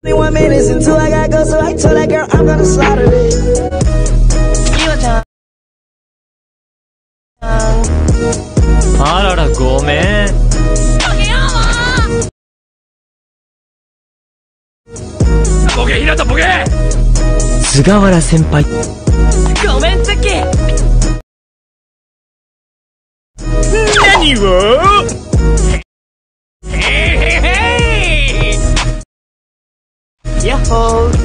1 minutes until I gotta go, so I told that girl I'm gonna slaughter it. あららごめん。 ボケひなたボケ。 菅原先輩。 ごめんツッキー。 何を？ ヤッホー。